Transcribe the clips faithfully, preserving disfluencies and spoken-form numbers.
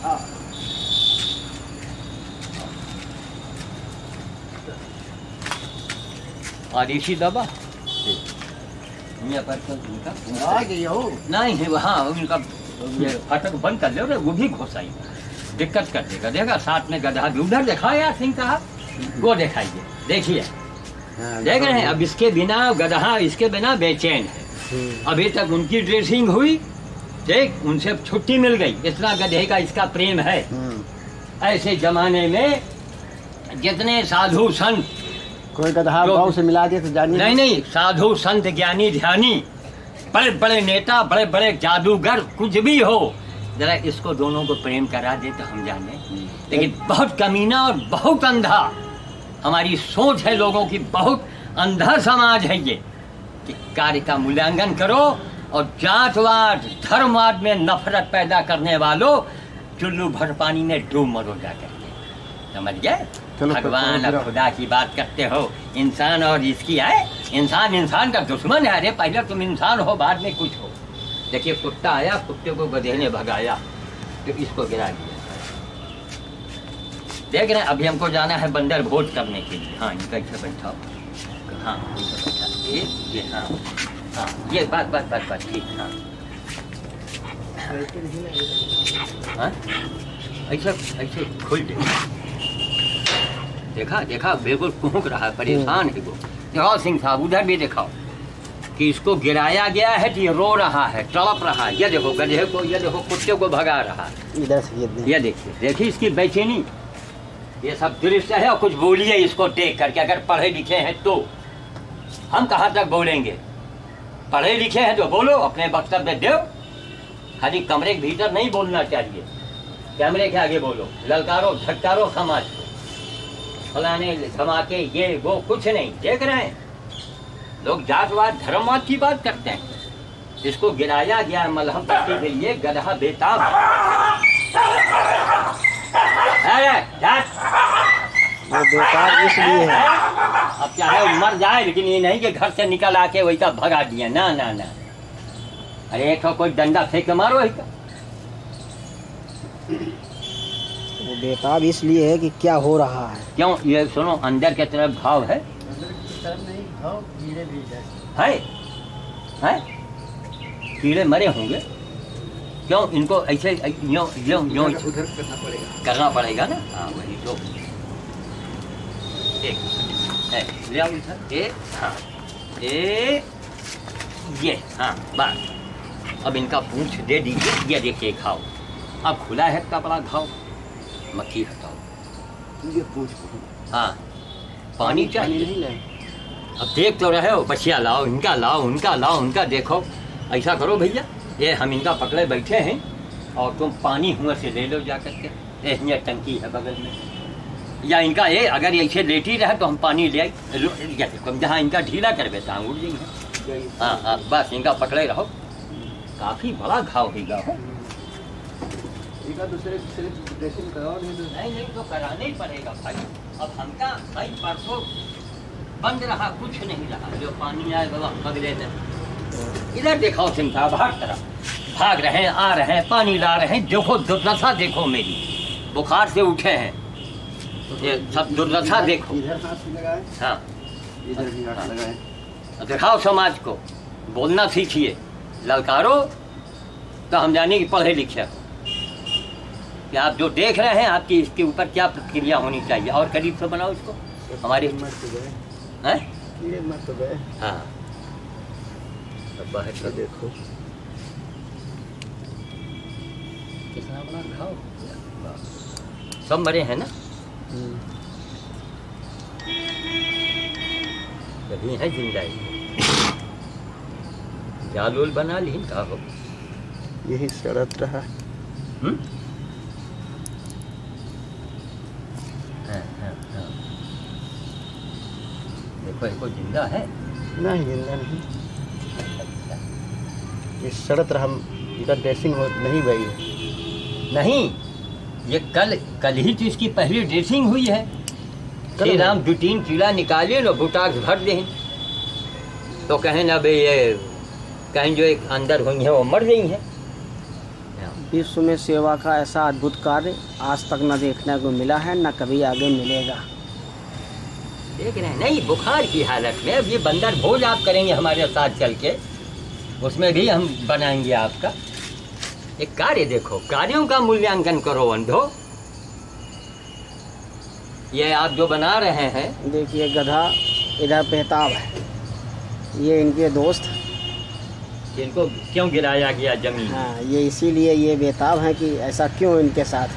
और इसी दबा नहीं है वहाँ उनका फाटक बंद कर लो, वो भी घुसाई दिक्कत कर देगा। देखा साथ में गधा भी उधर देखा यार सिंह साहब, वो दिखाइए, देखिए देख रहे हैं। अब इसके बिना गधा इसके बिना बेचैन है। अभी तक उनकी ड्रेसिंग हुई, देख उनसे छुट्टी मिल गई, इतना गधे का इसका प्रेम है। ऐसे जमाने में जितने साधु संत, कोई गधा गाँव से मिला दे तो जानिए नहीं नहीं, साधु संत ज्ञानी ध्यानी, बड़े बड़े नेता, बड़े बड़े जादूगर, कुछ भी हो, जरा इसको दोनों को प्रेम करा दे तो हम जाने। लेकिन बहुत कमीना और बहुत अंधा हमारी सोच है लोगों की, बहुत अंधा समाज है ये कि कार्य का मूल्यांकन करो और जातवाद धर्मवाद में नफरत पैदा करने वालों चुल्लू भर पानी में डूब मरो जा करके, समझ गए। भगवान और खुदा की बात करते हो, इंसान और इसकी है, इंसान इंसान का दुश्मन है। अरे पहले तुम इंसान हो, बाद में कुछ हो। देखिए कुत्ता आया, कुत्ते को गधे ने भगाया तो इसको गिरा दिया। देख रहे हैं अभी हमको जाना है बंदर भोज करने के लिए। हाँ इनका इसे बैठाओ, हाँ बैठा ये ये हाँ हाँ ये बात बात बात बात ठीक। हाँ हाँ ऐसा ऐसे खोल दे, देखा देखा बिल्कुल कुहक रहा है, परेशान है वो। दिखाओ सिंह साहब उधर भी दिखाओ कि इसको गिराया गया है तो ये रो रहा है, तड़प रहा है। ये देखो गधे को, ये देखो कुत्ते को भगा रहा है। इधर से ये देखिए देखिए इसकी बेचैनी, ये सब दृश्य है। और कुछ बोलिए इसको देख करके, अगर पढ़े लिखे हैं तो। हम कहाँ तक बोलेंगे, पढ़े लिखे हैं तो बोलो, अपने वक्तव्य दो। खाली कमरे के भीतर नहीं बोलना चाहिए, कैमरे के आगे बोलो, ललकारो झटकारो समाज को, फलाने धमाके ये वो कुछ नहीं। देख रहे हैं लोग जातवाद धर्मवाद की बात करते हैं। इसको गिराया गया है मलहम पट्टी के लिए, गधा बेताब है। अरे वो बेकार इसलिए है, अब क्या है मर जाए, लेकिन ये नहीं कि घर से निकल आके वही का भगा दिया, ना ना ना। अरे एक कोई डंडा फेंक के मारो वही का। वो बेताब इसलिए है कि क्या हो रहा है। क्यों, ये सुनो अंदर के तरफ घाव है, है है कीड़े मरे होंगे। क्यों इनको ऐसे यूं यूं यूं करना पड़ेगा ना। हाँ वही तो एक है, ले आओ इधर ए, हाँ ए ये, हाँ बस। अब इनका पूंछ दे दीजिए, ये देखिए खाओ। अब खुला है कपड़ा, घाव मक्खी हटाओ, ये पूछ हाँ पानी चाहिए। अब देख तो रहे हो, बचिया लाओ, इनका लाओ, उनका लाओ, उनका देखो। ऐसा करो भैया, ये हम इनका पकड़े बैठे हैं और तुम पानी हुआ से ले लो जा करके। ये टंकी है बगल में, या इनका ये अगर ऐसे लेटी रहे तो हम पानी ले आई। या देखो जहाँ इनका ढीला कर देता हम उड़ जाएंगे। हाँ हाँ बस इनका पकड़े रहो। काफ़ी बड़ा घाव होगा हो, दूसरे ड्रेसिंग कराओ। नहीं नहीं तो कराना ही पड़ेगा भाई। अब हमका भाई परसों बंद रहा, कुछ नहीं रहा, जो पानी आए बाबा पगले ने। इधर दिखाओ सिंह साहब, हर तरफ भाग रहे हैं, आ रहे हैं, पानी ला रहे हैं। देखो दुर्दशा देखो मेरी, बुखार से उठे हैं, ये सब दुर्दशा देखो। इधर हाथ लगाए, हाँ इधर भी हाथ लगाए। दिखाओ समाज को, बोलना सीखिए, ललकारो तो हम जाने कि पढ़े लिखे हो। कि आप जो देख रहे हैं आपकी इसके ऊपर क्या प्रतिक्रिया होनी चाहिए। और करीब से बनाओ इसको, हमारे मर तो गए हैं, कीड़े मर तो गए। हाँ अब बाहर का देखो कितना बड़ा घाव, सब मरे हैं ना। कभी है जिंदा जाल उल बना ली का हो, यही शरत रहा। हम्म हाँ, हाँ, हाँ। देखो देखो जिंदा है, नहीं जिंदा नहीं, ये शरत रहा। इनका ड्रेसिंग हो नहीं भाई, नहीं ये कल कल ही तो इसकी पहली ड्रेसिंग हुई है। श्री राम दो तीन कीड़ा निकाले लो, बुटाक भर दे तो कहें ना भाई ये कहीं जो एक अंदर हुई है वो मर गई है। विश्व में सेवा का ऐसा अद्भुत कार्य आज तक न देखने को मिला है, न कभी आगे मिलेगा। देख रहे हैं नहीं, बुखार की हालत में अब ये बंदर भोज आप करेंगे हमारे साथ चल के, उसमें भी हम बनाएंगे आपका एक कार्य। देखो, कार्यों का मूल्यांकन करो अंधो। ये आप जो बना रहे हैं, देखिए गधा इधर बेताब है, ये इनके दोस्त। इनको क्यों गिराया गया जमीन? हाँ, ये इसीलिए ये बेताब हैं कि ऐसा क्यों इनके साथ।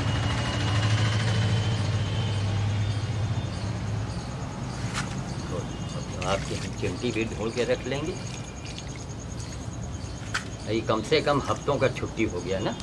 तो आपकी हम चिमटी भी ढूंढ के रख लेंगे। ये कम से कम हफ्तों का छुट्टी हो गया ना।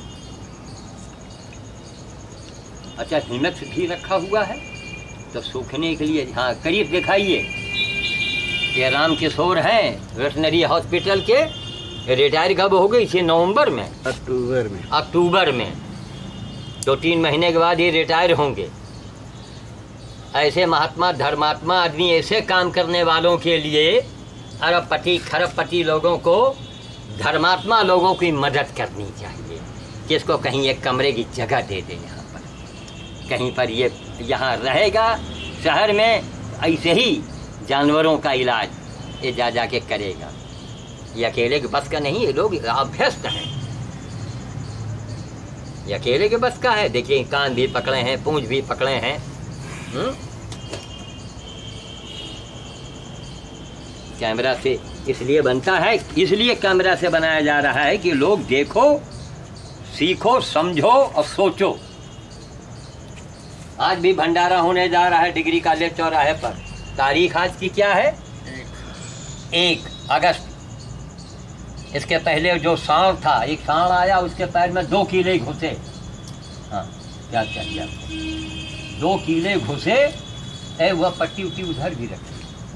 अच्छा, हिमक्स भी रखा हुआ है तो सूखने के लिए। हाँ, करीब दिखाइए। ये राम किशोर हैं वेटनरी हॉस्पिटल के, रिटायर कब हो गई थी? नवंबर में, अक्टूबर में अक्टूबर में दो तीन महीने के बाद ये रिटायर होंगे। ऐसे महात्मा धर्मात्मा आदमी, ऐसे काम करने वालों के लिए अरबपति खरबपति लोगों को, धर्मात्मा लोगों की मदद करनी चाहिए कि इसको कहीं एक कमरे की जगह दे दें यहाँ पर, कहीं पर ये यहाँ रहेगा। शहर में ऐसे ही जानवरों का इलाज ये जा जा के करेगा। ये अकेले के बस का नहीं, ये लोग अभ्यस्त हैं। ये अकेले के बस का है। देखिए, कान भी पकड़े हैं, पूंछ भी पकड़े हैं। हुँ? कैमरा से इसलिए बनता है, इसलिए कैमरा से बनाया जा रहा है कि लोग देखो, सीखो, समझो और सोचो। आज भी भंडारा होने जा रहा है डिग्री कॉलेज चौराहे पर। तारीख आज की क्या है? एक अगस्त। इसके पहले जो सांड था, एक सांड आया, उसके पैर में दो कीले घुसे। हाँ, क्या चाहिए आपको? दो कीले घुसे। ए, वह पट्टी उट्टी उधर भी रखी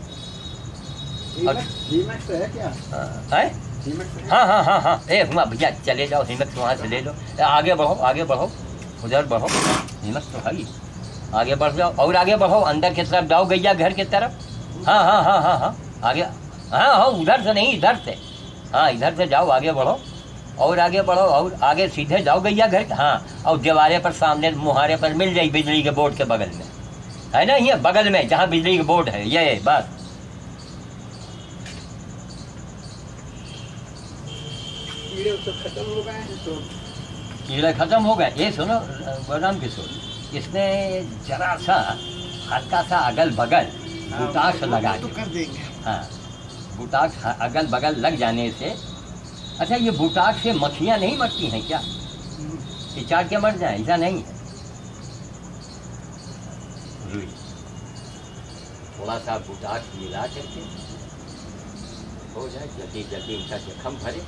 है क्या? है? हाँ हाँ हाँ हाँ। ए हुआ भैया, चले जाओ, हिम्मत वहाँ से ले लो। आगे बढ़ो, आगे बढ़ो, उधर बढ़ो, हिम्मत तो है। आगे बढ़ जाओ और आगे बढ़ो, अंदर की तरफ जाओ, गैया घर की तरफ। हाँ हाँ हाँ हाँ हाँ, आगे। हाँ हाँ, उधर से नहीं, इधर से। हाँ, इधर से जाओ, आगे बढ़ो और आगे बढ़ो और आगे सीधे जाओ गैया घर। हाँ, और दीवारे पर सामने मुहारे पर मिल जाए बिजली के बोर्ड के बगल में, है ना? ये बगल में जहाँ बिजली के बोर्ड है, ये बस। खत्म हो गए तो कीड़े खत्म हो गए। ये सुनो बलराम किशोर, इसमें जरा सा हल्का सा अगल बगल बुटाक्स लगा तो कर देंगे। हाँ, बुटाक्स अगल बगल लग जाने से। अच्छा, ये बुटाक्स से मक्खियाँ नहीं मरती हैं क्या? कि चाट के मर जाए? ऐसा नहीं है। रुई थोड़ा सा बुटाक्स मिला करके हो जाए, जल्दी जल्दी इनका जख्म भरे।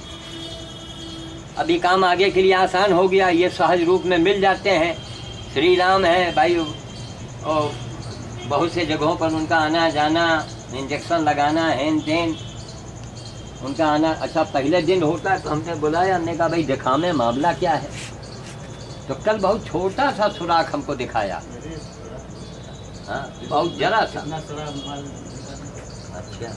अभी काम आगे के लिए आसान हो गया, ये सहज रूप में मिल जाते हैं। श्री राम है भाई, और बहुत से जगहों पर उनका आना जाना, इंजेक्शन लगाना, हैन टेन उनका आना। अच्छा, पहले दिन होता है तो हमने बुलाया, हमने कहा भाई दिखा में मामला क्या है। तो कल बहुत छोटा सा सुराख हमको दिखाया। हाँ, बहुत जरा सा। अच्छा,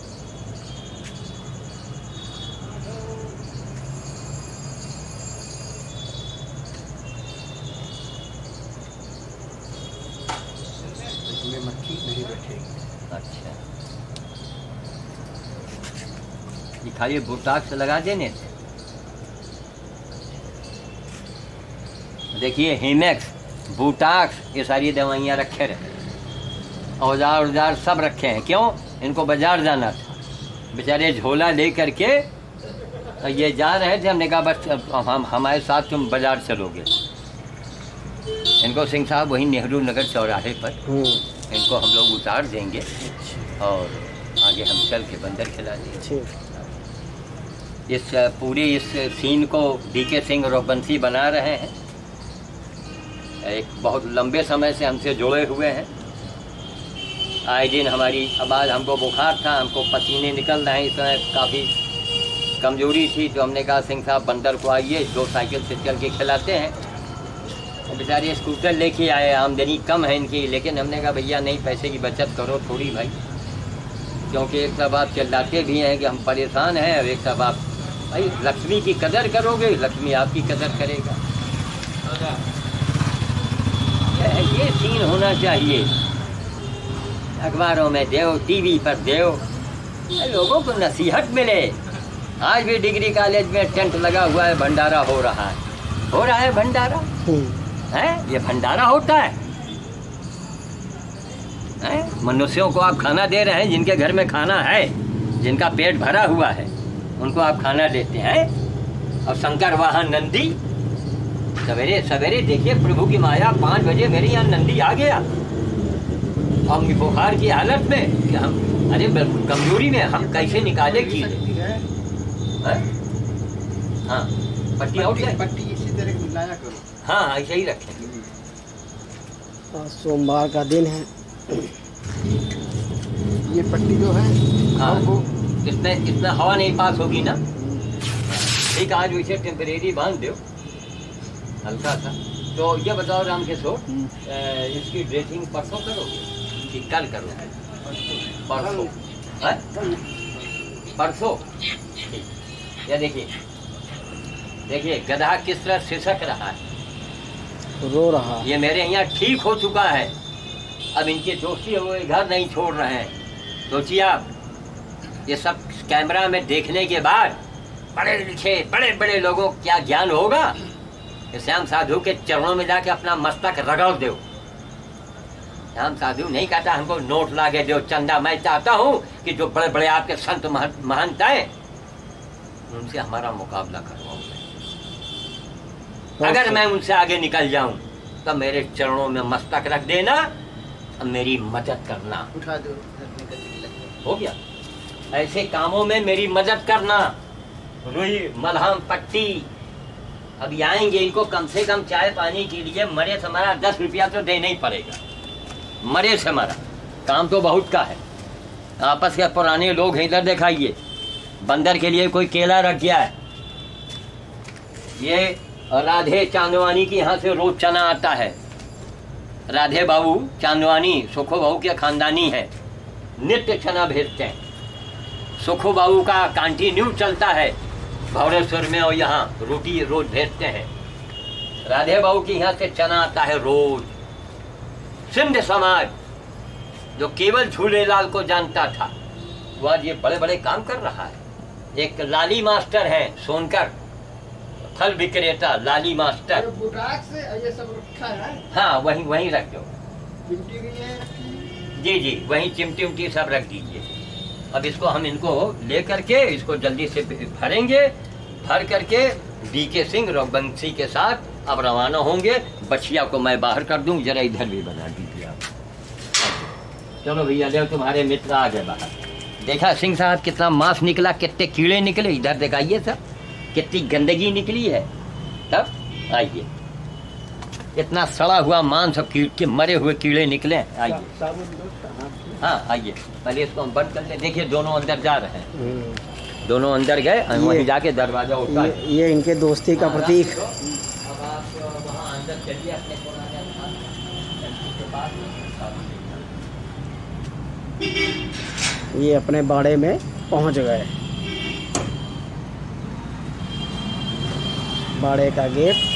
मक्खी नहीं बैठेगी। अच्छा, ये खाली बुटाक्स लगा देने से। देखिए, हिमेक्स, बुटाक्स, ये सारी दवाइयाँ रखे रहे, औजार औजार सब रखे हैं। क्यों? इनको बाजार जाना था, बेचारे झोला ले करके ये जा रहे थे। हमने कहा बस हम हमारे साथ तुम बाजार चलोगे। इनको सिंह साहब वहीं नेहरू नगर चौराहे पर इनको हम लोग उतार देंगे और आगे हम चल के बंदर खिला देंगे। इस पूरी इस सीन को डी के सिंह रोबंसी बना रहे हैं। एक बहुत लंबे समय से हमसे जुड़े हुए हैं। आए दिन हमारी, अब आज हमको बुखार था, हमको पसीने निकल रहे हैं, इस समय काफ़ी कमजोरी थी। तो हमने कहा सिंह साहब बंदर को आइए, दो साइकिल से चल के खिलाते हैं। बेचारे स्कूटर लेके आए, आमदनी कम है इनकी, लेकिन हमने कहा भैया नहीं, पैसे की बचत करो थोड़ी भाई, क्योंकि एक सब आप चिल्लाते भी हैं कि हम परेशान हैं और एक सब आप भाई लक्ष्मी की कदर करोगे, लक्ष्मी आपकी कदर करेगा। ये सीन होना चाहिए। अखबारों में देव, टीवी पर देव, लोगों को नसीहत मिले। आज भी डिग्री कॉलेज में टेंट लगा हुआ है, भंडारा हो रहा है, हो रहा है भंडारा है। ये भंडारा होता है, है? मनुष्यों को आप खाना दे रहे हैं, जिनके घर में खाना है, जिनका पेट भरा हुआ है, उनको आप खाना देते हैं। और शंकर वाहन नंदी, सवेरे सवेरे देखिए प्रभु की माया, पाँच बजे मेरे यहाँ नंदी आ गया। हम बुखार की हालत में कि हम, अरे कमजोरी में हम कैसे निकाले की। हाँ पट्टी आउट है, पट्टी इसी तरह मिलाया करो। हाँ ऐसे ही रखेंगे। सोमवार का दिन है। ये पट्टी जो है, हाँ वो इसमें इतना हवा नहीं पास होगी ना। ठीक, आज वैसे टेम्परेरी बांध दो हल्का सा। तो ये बताओ राम किशोर, इसकी ड्रेसिंग परसों करोगे कि कल करोगे? परसों है? परसों ठीक। ये देखिए देखिए गधा किस तरह सिसक रहा है, रो रहा है। ये मेरे यहाँ ठीक हो चुका है। अब इनके दोस्ती वो घर नहीं छोड़ रहे हैं। सोचिए आप, ये सब कैमरा में देखने के बाद पढ़े लिखे बड़े बड़े लोगों को क्या ज्ञान होगा। श्याम साधु के चरणों में जाके अपना मस्तक रगड़ दो। श्याम साधु नहीं कहता हमको नोट ला के दो, चंदा। मैं चाहता हूँ कि जो बड़े बड़े आपके संत महंत हैं, उनसे हमारा मुकाबला करवाओ। अगर मैं उनसे आगे निकल जाऊं तो मेरे चरणों में मस्तक रख देना और मेरी मदद करना। उठा दो, हो गया। ऐसे कामों में मेरी मदद करना। रुई मलहम पट्टी, अब आएंगे, इनको कम से कम चाय पानी के लिए मरे से हमारा दस रुपया तो देना ही पड़ेगा। मरे से हमारा काम तो बहुत का है। आपस के पुराने लोग हैं, इधर दिखाइए, बंदर के लिए कोई केला रख गया है। ये राधे चांदवानी की यहाँ से रोज चना आता है। राधे बाबू चांदवानी सुखो बाबू के खानदानी है, नित्य चना भेजते हैं। सुखो बाबू का कंटिन्यू चलता है भौरेश्वर में, और यहाँ रोटी रोज भेजते हैं। राधे बाबू की यहाँ से चना आता है रोज। सिंध समाज जो केवल झूलेलाल को जानता था, वो आज ये बड़े बड़े काम कर रहा है। एक लाली मास्टर है सोनकर, फल विक्रेता लाली मास्टर। बुटाक से ये सब रखा है। हाँ वहीं वहीं रख दो। चिमटी भी है रखी। जी जी वहीं चिमटी उमटी सब रख दीजिए। अब इसको हम इनको ले करके इसको जल्दी से भरेंगे। भर करके डी के सिंह रघुवंशी के साथ अब रवाना होंगे। बछिया को मैं बाहर कर दूं, जरा इधर भी बना दीजिए आप। चलो भैया ले, तुम्हारे मित्र आ गए बाहर। देखा सिंह साहब कितना मांस निकला, कितने कीड़े निकले, इधर दिखाइए सब कितनी गंदगी निकली है। तब आइए, इतना सड़ा हुआ मांस और कीड़ के मरे हुए कीड़े निकले। आइए हाँ आइए, पहले इसको हम बंद कर ले। देखिए दोनों अंदर जा रहे हैं, दोनों अंदर गए, वहीं जाके दरवाजा उठा। ये, ये इनके दोस्ती का प्रतीक। अब आप वहाँ अंदर चलिए अपने ये अपने बाड़े में पहुंच गए। बाड़े का गेट